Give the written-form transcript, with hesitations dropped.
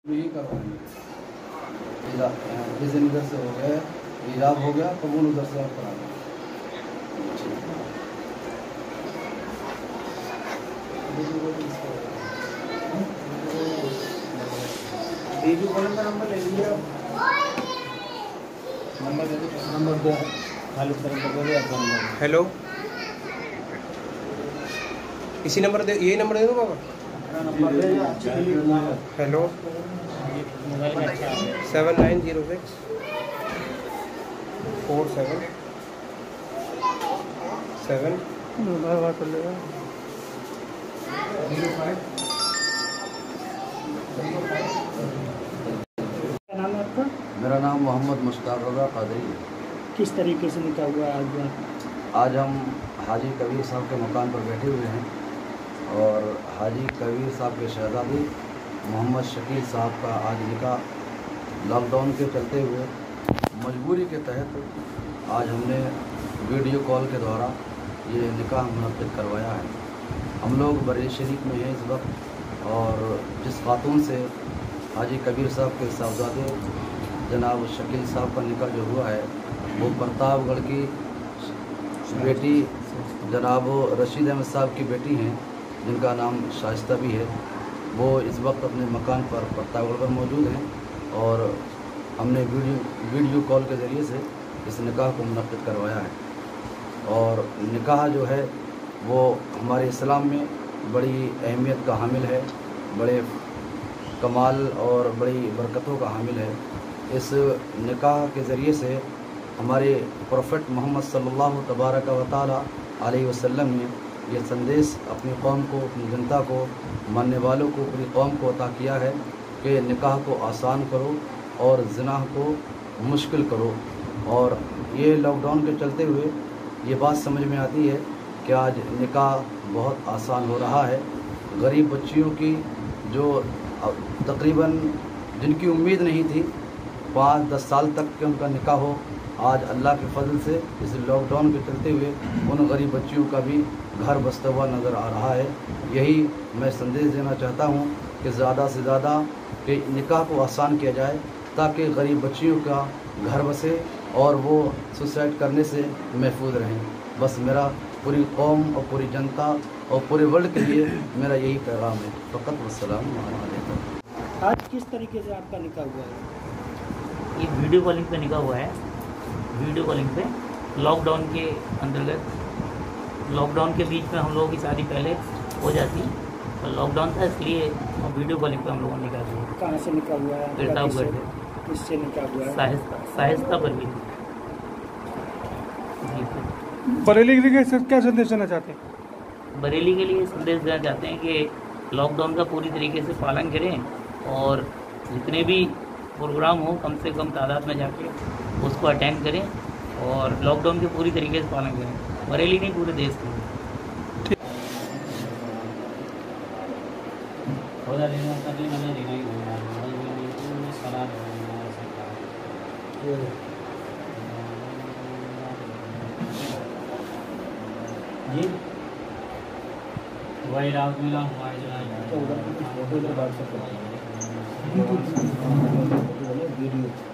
यही करवाएंगे। जिस दिन इधर से हो गया इजाब हो गया कबूल उधर से आप करा दें। वीडियो कॉलिंग का नंबर ले लीजिए आप। नंबर दे दो। नंबर दो खालिद सर नंबर दे दो। हेलो, इसी नंबर दे, यही नंबर दे दो बाबा। हेलो 7906 47 7 क्या नाम है आपका? मेरा नाम मोहम्मद मुश्ताक रज़ा कादरी है। किस तरीके से निकाह हुआ आज? आज हम हाजी कबीर साहब के मकान पर बैठे हुए हैं और हाजी कबीर साहब के शहज़ादी मोहम्मद शकील साहब का आज निकाह लॉकडाउन के चलते हुए मजबूरी के तहत आज हमने वीडियो कॉल के द्वारा ये निकाह मुनक़्क़िद करवाया है। हम लोग बरेली शरीफ में हैं इस वक्त और जिस खातून से हाजी कबीर साहब के साहबजादे जनाब शकील साहब का निकाह जो हुआ है वो प्रतापगढ़ की बेटी जनाब रशीद अहमद साहब की बेटी हैं जिनका नाम शाइस्ता भी है। वो इस वक्त अपने मकान पर प्रतापगढ़ पर मौजूद हैं और हमने वीडियो कॉल के ज़रिए से इस निकाह को मुनक़्क़िद करवाया है। और निकाह जो है वो हमारे इस्लाम में बड़ी अहमियत का हामिल है, बड़े कमाल और बड़ी बरकतों का हामिल है। इस निकाह के ज़रिए से हमारे प्रोफेट मोहम्मद सल्लल्लाहु तबारक व तआला अलैहि वसल्लम ने ये संदेश अपनी कौम को, अपनी जनता को, मानने वालों को, पूरी कौम को अता किया है कि निकाह को आसान करो और ज़िनाह को मुश्किल करो। और ये लॉकडाउन के चलते हुए ये बात समझ में आती है कि आज निकाह बहुत आसान हो रहा है। गरीब बच्चियों की जो तकरीबन जिनकी उम्मीद नहीं थी 5-10 साल तक के उनका निकाह हो, आज अल्लाह के फजल से इस लॉकडाउन के चलते हुए उन गरीब बच्चियों का भी घर बसता हुआ नज़र आ रहा है। यही मैं संदेश देना चाहता हूँ कि ज़्यादा से ज़्यादा कि निकाह को आसान किया जाए ताकि गरीब बच्चियों का घर बसे और वो सुसाइड करने से महफूज रहें। बस मेरा पूरी कौम और पूरी जनता और पूरे वर्ल्ड के लिए मेरा यही पैगाम है। फ़क़त वस्सलाम अलैकुम। आज किस तरीके से आपका निकाह हुआ है? ये वीडियो कॉलिंग पे निकाह हुआ है। वीडियो कॉलिंग पे लॉकडाउन के अंतर्गत, लॉकडाउन के बीच में हम लोगों की शादी पहले हो जाती, तो लॉकडाउन था इसलिए वीडियो कॉलिंग पे हम लोगों ने निकाह किया। कहाँ से निकाह हुआ है? प्रतापगढ़ से। किससे निकाह हुआ है? साहिस्ता पर भी। बरेली के लिए क्या संदेश देना चाहते हैं? बरेली के लिए संदेश देना चाहते हैं कि लॉकडाउन का पूरी तरीके से पालन करें और जितने भी प्रोग्राम हो कम से कम तादाद में जाके उसको अटेंड करें और लॉकडाउन के पूरी तरीके से पालन करें। बरेली नहीं, पूरे देश में। जी वही रात मिला हमारे फोटो व्हाट्सएप वीडियो